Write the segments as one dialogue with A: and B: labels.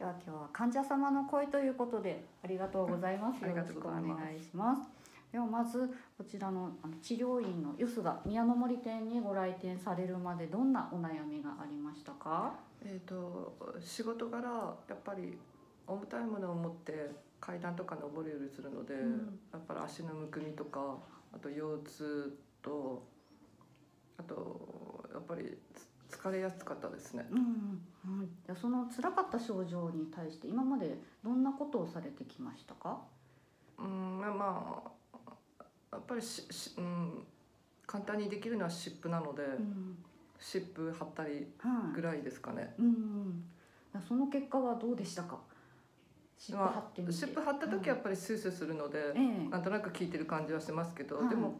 A: では今日は患者様の声ということでありがとうございます。よろしくお願いします。ではまずこちらの治療院のよすが宮の森店にご来店されるまでどんなお悩みがありましたか？
B: 仕事柄やっぱり重たいものを持って階段とか登るようにするので、やっぱり足のむくみとか、あと腰痛と、あとやっぱり疲れやすかったですね。
A: じゃあその辛かった症状に対して今までどんなことをされてきましたか？
B: まあやっぱり簡単にできるのは湿布なので、湿布貼ったりぐらいですかね。
A: その結果はどうでしたか？湿布貼ってみて。
B: 湿布貼った時はやっぱりスースーするので、なんとなく効いてる感じはしますけど、でも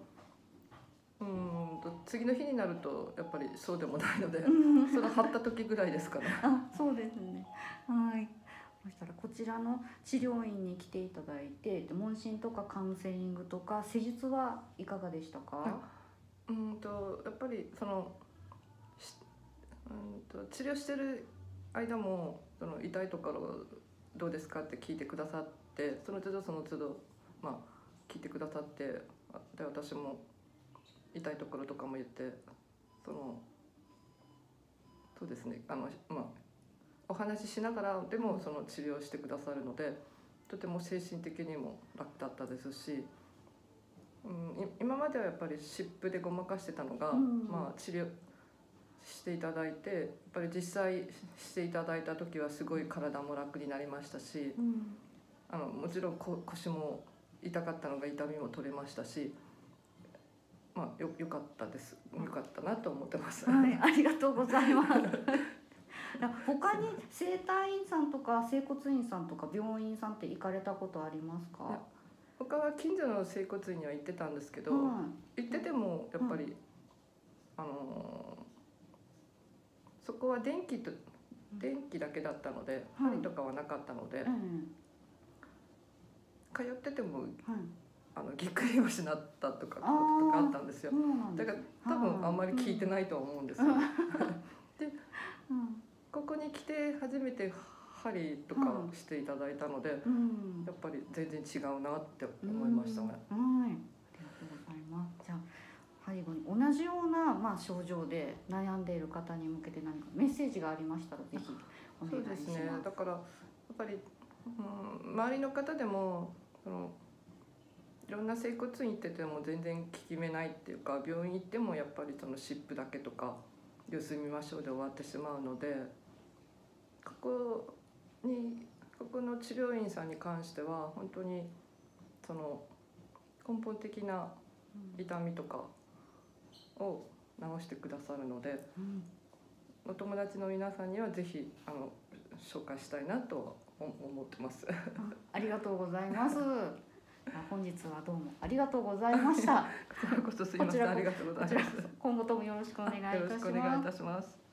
B: 次の日になるとやっぱりそうでもないので、その貼った時ぐらいですかね。
A: そうですね。はい。そしたらこちらの治療院に来ていただいて、問診とかカウンセリングとか施術はいかがでしたか？
B: やっぱりその治療してる間もその痛いところどうですかって聞いてくださって、その都度聞いてくださって、で私も痛いところとかも言って、そうですね、お話ししながらでもその治療してくださるので、とても精神的にも楽だったですし、今まではやっぱり湿布でごまかしてたのが、治療していただいて、やっぱり実際していただいた時はすごい体も楽になりましたし、もちろん腰も痛かったのが痛みも取れましたし、よかったです。よかったなと思ってます。
A: はい、ありがとうございます。他に整体院さんとか整骨院さんとか病院さんって行かれたことありますか？
B: 他は近所の整骨院には行ってたんですけど、行っててもやっぱり、そこは電気だけだったので、針とかはなかったので、通ってても、ぎっくり腰になったとかあったんですよ。だから多分あんまり効いてないと思うんですよ。で、ここに来て初めて針とかしていただいたので、やっぱり全然違うなって思いましたね。
A: ありがとうございます。じゃあ最後に同じような、症状で悩んでいる方に向けて何かメッセージがありましたらぜひお願いします。
B: そうですね。だからやっぱり、周りの方でもいろんな整骨院行ってても全然効き目ないっていうか、病院行ってもやっぱりその湿布だけとか様子見ましょうで終わってしまうので、ここの治療院さんに関しては本当にその根本的な痛みとかを治してくださるので、お友達の皆さんにはぜひ紹介したいなと思ってます。
A: ありがとうございます。本日はどうもありがとうございました。
B: こちらこそすいません。ありがとうございます。
A: 今後ともよろしくお願いいたします。
B: よろしくお願いいたします。